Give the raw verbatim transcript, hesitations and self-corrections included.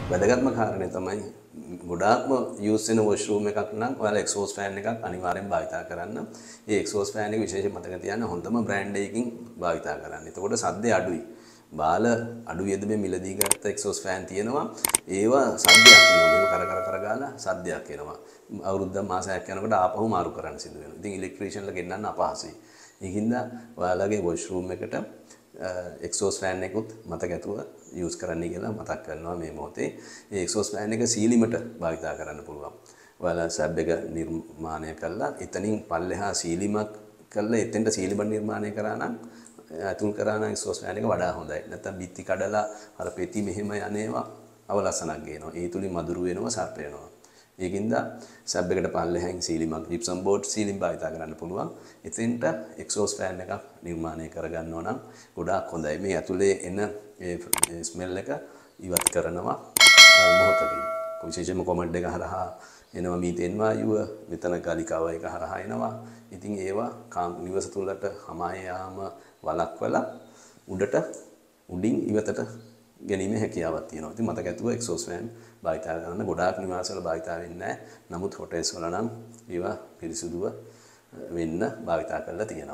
වැදගත්ම කාරණේ තමයි ගොඩාක්ම යූස් වෙන වොෂ්රූම් එකක් නම් ඔයාලා එක්සෝස් ෆෑන් එකක් අනිවාර්යෙන් භාවිතා කරන්න. ඒ එක්සෝස් ෆෑන් එක විශේෂයෙන් මතක තියාගන්න හොඳම බ්‍රෑන්ඩ් එකකින් භාවිතා කරන්න. එතකොට සද්දය අඩුයි. බාල අඩු වියදමේ මිලදී ගත්ත එක්සෝස් ෆෑන් තියෙනවා. ඒවා සද්දයක් එනවා. මේක කර කර කර ගාලා සද්දයක් එනවා. අවුරුද්දක් මාසයක් යනකොට ආපහු මාරු කරන්න සිදු වෙනවා. ඉතින් ඉලෙක්ට්‍රීෂියන්ලා ගෙන්නන්න අපහසුයි. ඒකින්ද ඔයාලගේ වොෂ්රූම් එකට එක්සෝස් ෆෑන් එකකුත් මතක ඇතුව යූස් කරන්න කියලා මතක් කරනවා මේ මොහොතේ. ඒ එක්සෝස් ෆෑන් එක සීලිමට භාවිතා කරන්න පුළුවන්. ඔයාලා සබ් එක නිර්මාණය කළා එතනින් පල්ලෙහා සීලිමක් කළා එතෙන්ට සීලිමට නිර්මාණය කරා නම් අතුල් කරා නම් එක්සෝස් ෆෑන් එක වඩා හොඳයි. නැත්නම් බිත්ති කඩලා අර පෙති මෙහෙම යන්නේවා අවලස්සනක් ගේනවා. ඒ තුලින් මදුරු වෙනවා සර්ප වෙනවා. ඒකින්ද සබ් එකට පල්ලෙහෙන් සීලිමක් ජිප්සම් බෝඩ් සීලිම් භාවිතා කරන්න පුළුවන්. එතෙන්ට එක්සෝස් ෆෑන් එකක් නිර්මාණය කරගන්නවා නම් ගොඩාක් හොඳයි. මේ ඇතුලේ එන ඒ ස්මෙල් එක ඉවත් කරනවා මොහොතකින්. විශේෂයෙන්ම කොමඩ් එක හරහා එනවා මීතේන් වායුව, මෙතන ගලිකාව එක හරහා එනවා. ඉතින් ඒවා නිවස තුලට හමා යාම වළක්වලා උඩට උඩින් ඉවතට ගැනීමේ හැකියාවක් තියෙනවා. ඉතින් මතක ඇතුව එක්සෝස් ෆෑන් භාවිතා කරන ගොඩාක් නිවාසවල භාවිතා වෙන්නේ නැහැ. නමුත් හොටෙල්ස් වල නම් ඒවා පිරිසුදුව වෙන්න භාවිතා කරලා තියෙනවා.